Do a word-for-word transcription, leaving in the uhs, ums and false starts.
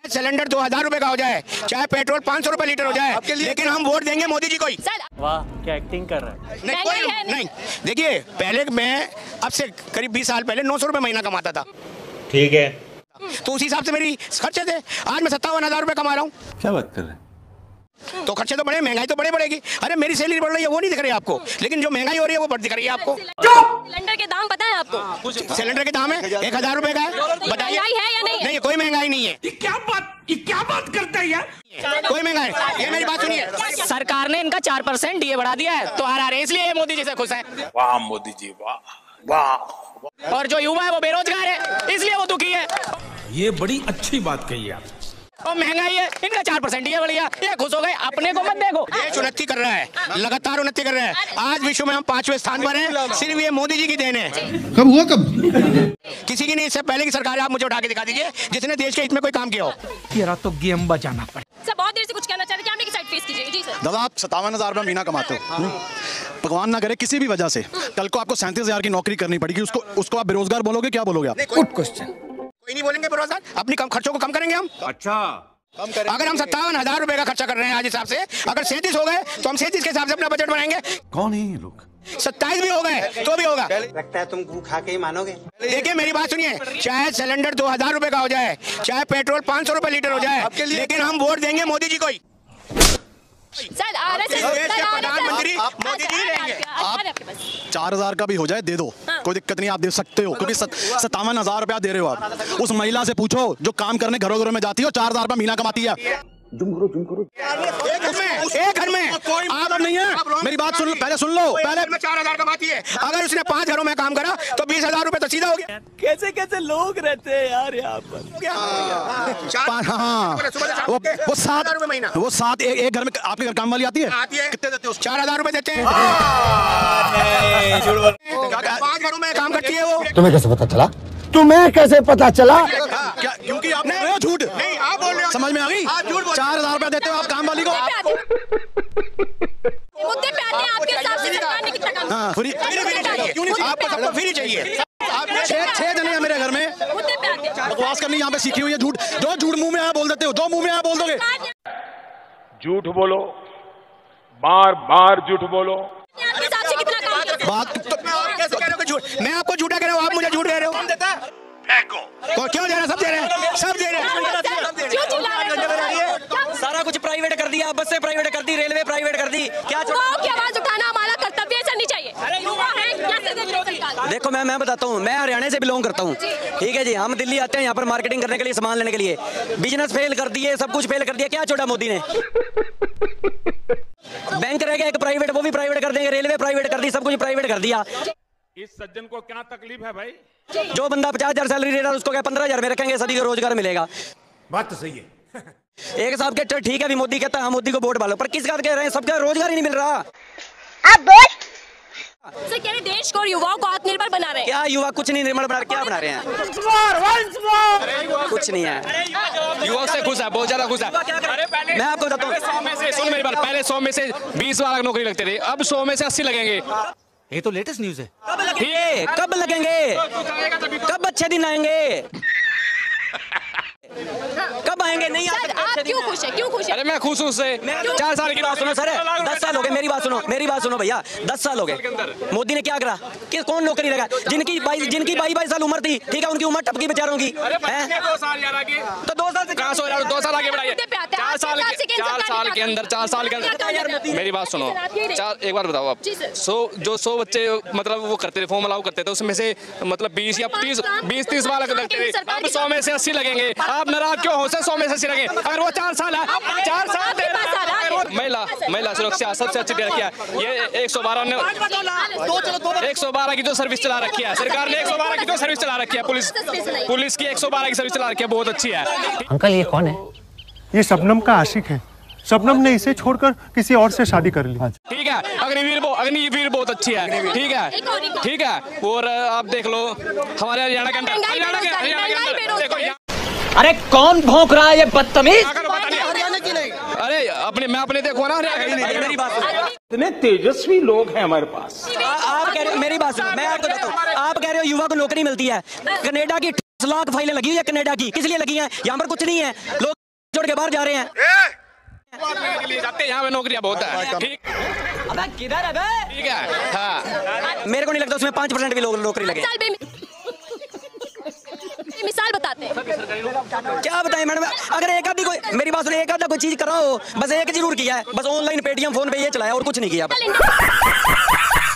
Cylinder दो हजार रुपए का हो जाए, चाहे पेट्रोल पाँच सौ रुपए लीटर हो जाए, लेकिन हम वोट देंगे मोदी जी को ही। वाह क्या एक्टिंग कर रहा है। नहीं कोई नहीं, नहीं। देखिए पहले मैं अब से करीब बीस साल पहले नौ सौ रुपए महीना कमाता था, ठीक है, तो उस हिसाब से मेरी खर्चे थे। आज मैं सत्तावन हजार रुपए कमा रहा हूँ, क्या बात कर रहे हैं। तो खर्चे तो बढ़े, महंगाई तो बढ़े बढ़ेगी। अरे मेरी सैलरी बढ़ रही है वो नहीं दिख रही है आपको, लेकिन जो महंगाई हो रही है वो बढ़ दिख रही है आपको। सिलेंडर के दाम पता है आपको? सिलेंडर के दाम है एक हजार रुपए का है, बताइए महंगाई है या नहीं? नहीं कोई महंगाई नहीं है। ये क्या बात ये क्या बात करता है यार, कोई महंगाई, ये मेरी बात सुनिए। सरकार ने इनका चार परसेंट डीए बढ़ा दिया है तो आ रहा है, इसलिए मोदी जी से खुश है। वाह मोदी जी वाह वाह। और जो युवा है वो बेरोजगार है इसलिए वो दुखी है। ये बड़ी अच्छी बात कही आप। और महंगाई है, इनका चार परसेंट डीए बढ़ गया, ये खुश हो गए। अपने को मत देखो, देश उन्नति कर रहा है, लगातार उन्नति कर रहा है। आज विश्व में हम पांचवें स्थान पर हैं, सिर्फ ये मोदी जी की देन है। कब हुआ कब? किसी की नहीं, इससे पहले की सरकार आप मुझे उठा के दिखा दीजिए जिसने देश के हित में कोई काम किया हो। तेरा तो गेम बजाना पड़े। सर बहुत देर से कुछ कहना चाह रहे थे, आप मेरी साइड फेस कीजिए। जी सर। दादा आप सत्तावन हजार रुपये महीना कमाते हो, भगवान ना करे किसी भी वजह से कल को आपको सैंतीस हजार की नौकरी करनी पड़ेगी, उसको उसको आप बेरोजगार बोलोगे, क्या बोलोगे आप? Good question. कोई नहीं बोलेंगे बेरोजगार, अपनी कम खर्चों को कम करेंगे हम। अच्छा कम करें। अगर हम सत्तावन हजार रुपए का खर्चा कर रहे हैं आज हिसाब से, अगर सैंतीस हो गए तो हम सैंतीस के हिसाब से अपना बजट बनाएंगे। कौन है ये लोग? सत्ताईस भी हो गए तो भी होगा। लगता है तुम गू खा के ही मानोगे। देखिए मेरी बात सुनिए, चाहे सिलेंडर दो हजार रुपए का हो जाए, चाहे पेट्रोल पाँच सौ रुपए लीटर हो जाए, लेकिन हम वोट देंगे मोदी जी को ही। सर आ रहे देश के प्रधानमंत्री मोदी जी रहेंगे। हैं। चार हजार का भी हो जाए दे दो, कोई दिक्कत नहीं, आप दे सकते हो, क्योंकि सत्तावन हजार रुपया दे रहे हो आप। उस महिला से पूछो जो काम करने घरों घरों में जाती है, चार हजार रुपया महीना कमाती है। जुम करो जुम करो एक घर में, एक घर में आप नहीं है, मेरी बात सुन लो, पहले सुन लो, पहले में चार हजार कमाती है। अगर उसने पांच घरों में काम करा तो बीस हजार रुपए तो सीधा हो गया। कैसे कैसे लोग रहते हैं यार यहाँ पर। हाँ हाँ वो वो सात महीना, वो सात एक एक घर में आपके घर काम वाली आती है, आती है, कितने देते हो? चार हजार रुपए देते हैं। पांच घरों में काम करती है वो। तुम्हें कैसे पता चला? तुम्हें कैसे पता चला? क्या क्योंकि आप नहीं हो झूठ नहीं आप बोल रहे हो, समझ में आ गई? चार हजार रुपया देते हो आप काम वाली को। मुद्दे पे आते हैं, आपके हिसाब से सरकार ने कितना काम हाँ फ्री चाहिए आपको, सबको फ्री चाहिए। आप छह छह जने हैं मेरे घर में, किया? मुद्दे पे आते हैं। बकवास करनी यहाँ पे सीखी हुई है, झूठ जो झूठ मुंह में आया बोल देते हो, जो मुंह में आया बोल दोगे। झूठ बोलो, बार बार झूठ बोलो। आपके हिसाब से कितना काम किया? बात तो कैसे कह रहे हो कि झूठ? मैं आपको झूठा कह रहा हूँ, आप मुझे झूठ कह रहे हो। तो क्यों दे रहे हैं? सब दे रहे हैं, सब दे रहे हैं। क्यों चिल्ला रहे हैं? सारा कुछ प्राइवेट कर दिया, बसें प्राइवेट कर दी, रेलवे प्राइवेट कर दी, क्या युवाओं की आवाज उठाना हमारा कर्तव्य है, ऐसा नहीं चाहिए। युवा है, कैसे देख रहे हैं सरकार? देखो मैं मैं बताता हूँ, मैं हरियाणा से बिलोंग करता हूँ, ठीक है जी। हम दिल्ली आते हैं यहाँ पर मार्केटिंग करने के लिए, सामान लेने के लिए। बिजनेस फेल कर दिए, सब कुछ फेल कर दिया, क्या छोड़ा मोदी ने? बैंक रह गया एक प्राइवेट, वो भी प्राइवेट कर देंगे, रेलवे प्राइवेट कर दी, सब कुछ प्राइवेट कर दिया। इस सज्जन को क्या तकलीफ है भाई? जो बंदा पचास हजार सैलरी ले रहा है उसको क्या पंद्रह हजार में रखेंगे, सभी को रोजगार मिलेगा। बात तो सही है। एक साहब के चल ठीक है, अभी मोदी कहता है हाँ मोदी को वोट डालो, पर किस बात कह रहे हैं, सबका रोजगार ही नहीं मिल रहा। आप बोल सर कह रहे देश को और युवाओं को आत्मनिर्भर बना रहे हैं। क्या युवा कुछ नहीं निर्माण बना, क्या बना रहे हैं? कुछ नहीं है, युवा से खुश है, बहुत ज्यादा खुश है। मैं आपको बताता हूँ, सौ में से सुन मेरी बात, पहले सौ में से बीस वाला नौकरी लगते थे, अब सौ में से अस्सी लगेंगे। ये तो लेटेस्ट न्यूज है। ये कब लगेंगे? कब अच्छे दिन आएंगे? कब आएंगे? नहीं सर आप क्यों खुश है, क्यों खुश है? अरे मैं खुश हूँ उससे। चार साल की बात सुनो सर, दस साल हो गए, मेरी बात सुनो, मेरी बात सुनो भैया, दस साल हो गए, मोदी ने क्या करा? कि कौन नौकरी लगा? जिनकी बाईस जिनकी बाईस बाईस साल उम्र थी, ठीक है, उनकी उम्र टपकी बेचारों की, तो दो साल से कहाँ सो रहा, दो साल आगे बढ़ाइए। चार साल के चार साल के अंदर चार साल के अंदर मेरी बात सुनो, चार एक बार बताओ आप, सौ जो सौ बच्चे मतलब वो करते थे, फॉर्म अलाउ करते थे, उसमें से मतलब बीस या तीस बीस तीस वाला लगते थे, अब सौ में से अस्सी लगेंगे। आप नाराज क्यों हो? सौ में से अस्सी लगे, अगर वो चार साल है, चार साल दे रहा है। महिला महिला सुरक्षा सबसे अच्छी दे रखी है, ये एक सौ बारह ने एक सौ बारह की जो सर्विस चला रखी है सरकार ने, एक सौ बारह की जो सर्विस चला रखी है, पुलिस पुलिस की एक सौ बारह की सर्विस चला रखी है, बहुत अच्छी है। अंकल ये कौन है? ये शबनम का आशिक है, शबनम ने इसे छोड़कर किसी और से शादी कर ली। ठीक है, अग्निवीर वो अग्निवीर बहुत अच्छी है, ठीक है ठीक है। और आप देख लो हमारे हरियाणा के अंदर, हरियाणा के हरियाणा के अंदर देखो, अरे कौन भौंक रहा है ये बदतमीज? अरे अपने मैं अपने देखो ना, मेरी बात सुनो, इतने तेजस्वी लोग हैं हमारे पास। आप कह रहे हो, मेरी बात सुनो, मैं आपको बताता हूँ, आप कह रहे हो युवा को नौकरी मिलती है, कनाडा की लाख फाइलें लगी हुई है, कनाडा की किस लिए लगी है? यहाँ पर कुछ नहीं है, लोग छोड़ के बाहर जा रहे हैं। के लिए जाते हैं, यहाँ पे नौकरियां बहुत है। ठीक अबे किधर है बे? ठीक है। हाँ मेरे को नहीं लगता उसमें पाँच परसेंट भी लोग नौकरी लगे। साल में मिसाल बताते हैं। क्या बताएं मैडम, अगर एक आधी कोई मेरी बात सुने, एक आधा कोई चीज कराओ, बस एक जरूर किया है, बस ऑनलाइन पेटीएम फोन पे ये चलाया और कुछ नहीं किया।